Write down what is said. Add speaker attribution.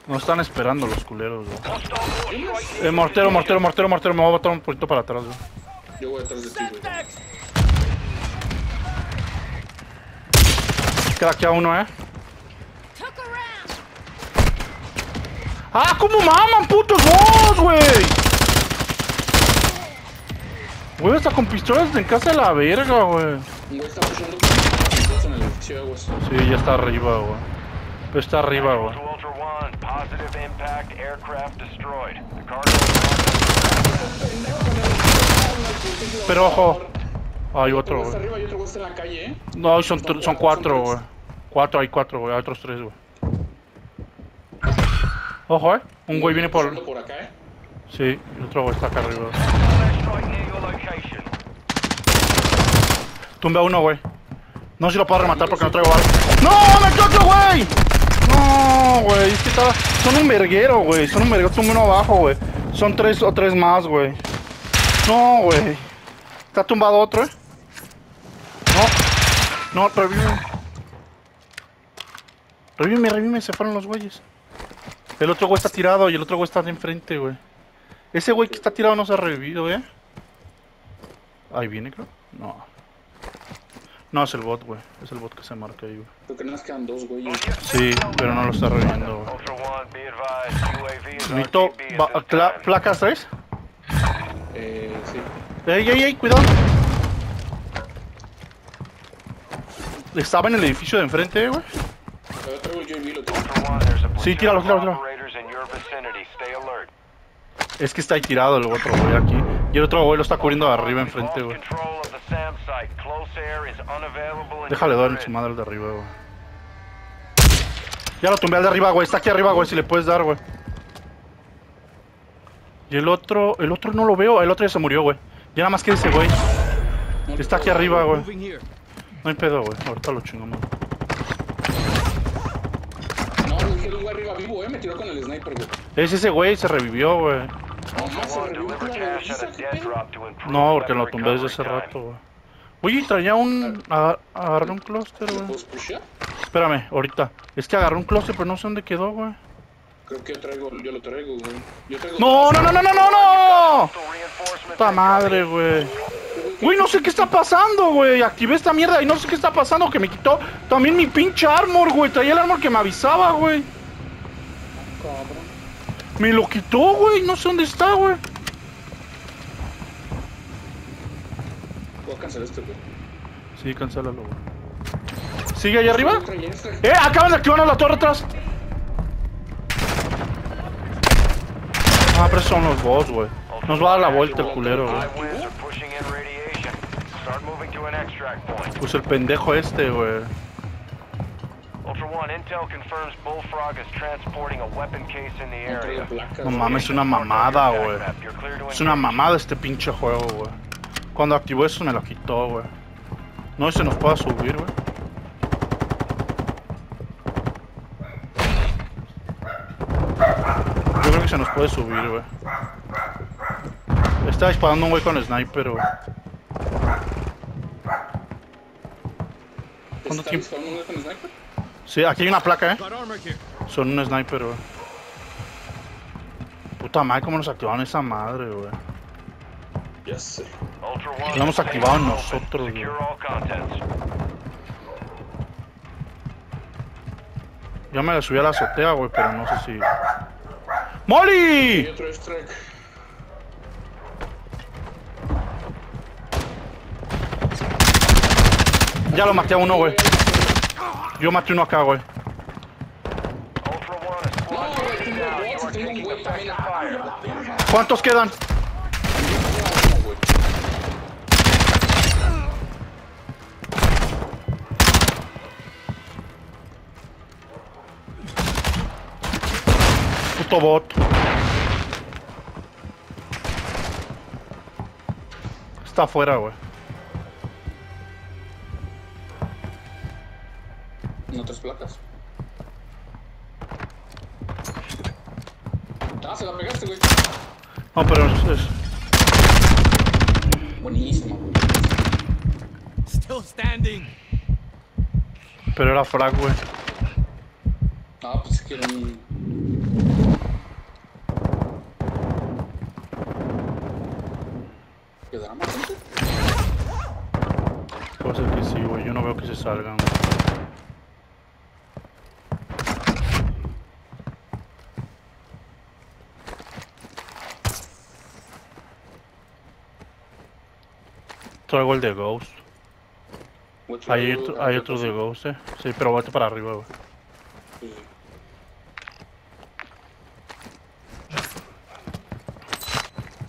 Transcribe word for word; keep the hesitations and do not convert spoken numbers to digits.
Speaker 1: No están esperando los culeros, güey. Eh, mortero, mortero, mortero, mortero. Me voy a botar un poquito para atrás, güey.
Speaker 2: Yo voy atrás de ti, güey.
Speaker 1: Craquea uno, eh. ¡Ah! ¿Cómo maman, putos vos, güey? Güey, hasta con pistolas en casa de la verga, güey.
Speaker 2: Un güey está pushando con pistolas en el edificio de aguas.
Speaker 1: Sí, ya está arriba, güey. Pero está arriba, güey. Pero ojo. Hay otro, güey.
Speaker 2: Arriba y otro güey está en la calle, ¿eh?
Speaker 1: No, son, son cuatro, güey. Cuatro, hay cuatro, güey. Hay otros tres, güey. Ojo, eh. Un güey viene por...
Speaker 2: por acá, ¿eh?
Speaker 1: Sí, el otro güey está acá arriba. Tumba uno, güey. No sé si lo puedo rematar porque no traigo balas. ¡No! ¡Me quedó otro, güey! No, güey. Es que estaba... Son un verguero, güey. Son un verguero. Tumba uno abajo, güey. Son tres o tres más, güey. No, güey. Está tumbado otro, eh. No. No, revíveme. Revíveme, revíveme. Se fueron los güeyes. El otro güey está tirado y el otro güey está de enfrente, güey. Ese güey que está tirado no se ha revivido, ¿eh? Ahí viene, creo. No. No, es el bot, güey. Es el bot que se marca ahí, güey.
Speaker 2: Creo que nos quedan dos, güey.
Speaker 1: Sí, pero no lo está reviviendo, güey. Necesito... ¿Placas tres?
Speaker 2: Eh, sí.
Speaker 1: ¡Ey, ey, ey! ¡Cuidado! Estaba en el edificio de enfrente, eh, güey.
Speaker 2: Yo traigo el U A V, lo tengo.
Speaker 1: Sí, tíralo, tíralo, tíralo. Es que está ahí tirado el otro güey aquí. Y el otro güey lo está cubriendo de arriba enfrente, güey. Déjale dar en su madre el de arriba, güey. Ya lo tumbé al de arriba, güey. Está aquí arriba, güey, si le puedes dar, güey. Y el otro... El otro no lo veo. El otro ya se murió, güey. Ya nada más que ese, güey. Está aquí arriba, güey. No hay pedo, güey. Ahorita lo chingamos.
Speaker 2: No, dije un güey arriba vivo, eh. Me tiró con el sniper, güey.
Speaker 1: Es ese güey, se revivió, güey.
Speaker 2: Ajá, se revivió con la vergüenza, ¿qué pedo?
Speaker 1: No, porque lo tumbé desde hace rato, güey. Oye, traía un... Agar... Agarré un clúster, güey.
Speaker 2: ¿Puedes pushar?
Speaker 1: Espérame, ahorita. Es que agarré un clúster, pero no sé dónde quedó, güey.
Speaker 2: Creo que yo traigo, yo lo traigo, güey. Yo traigo...
Speaker 1: ¡No, no, no, no, no, no, no! ¡Puta madre, güey! Güey, no sé qué está pasando, güey. Activé esta mierda y no sé qué está pasando. Que me quitó también mi pinche armor, güey. Traía el armor que me avisaba, güey.
Speaker 2: Cabrón.
Speaker 1: Me lo quitó, güey. No sé dónde está, güey.
Speaker 2: Voy a cancelar este, güey.
Speaker 1: Sí, cancélalo, güey. ¿Sigue ahí arriba? ¡Eh! Acaban de activarnos la torre atrás. Ah, pero son los bots, güey. Nos va a dar la vuelta el culero, güey. Pues el pendejo este, güey. No mames, es una mamada, güey. Es una mamada este pinche juego, güey. Cuando activó eso me lo quitó, güey. No se nos pueda subir, güey. Yo creo que se nos puede subir, güey. Está disparando un güey con el sniper, güey. ¿Cuánto
Speaker 2: ¿Está
Speaker 1: tiempo?
Speaker 2: disparando un güey con el sniper?
Speaker 1: Sí, aquí hay una placa, eh. Son un sniper, güey. Puta madre, cómo nos activaron esa madre, güey.
Speaker 2: Ya sé.
Speaker 1: Lo hemos activado nosotros, güey. Ya me la subí a la azotea, güey, pero no sé si... ¡Molly!
Speaker 2: Y otro strike.
Speaker 1: Ya lo maté a uno, güey. Yo maté uno acá, güey.
Speaker 2: No, güey, tengo bots y tengo un güey también.
Speaker 1: ¿Cuántos quedan? Puto bot. Está afuera, güey.
Speaker 2: En otras placas. Ah, se la pegaste, güey.
Speaker 1: No, pero es... es...
Speaker 2: Buenísimo, güey.
Speaker 3: Still standing.
Speaker 1: Pero era frag, güey.
Speaker 2: Ah, pues es que era un...
Speaker 1: Puede ser que sí, güey. Yo no veo que se salgan. Traigo el de Ghost.
Speaker 2: Mucho
Speaker 1: Hay
Speaker 2: luz,
Speaker 1: otro, hay
Speaker 2: ah,
Speaker 1: otro de
Speaker 2: sí.
Speaker 1: Ghost, eh. Sí, pero vete para arriba, güey.
Speaker 2: Sí.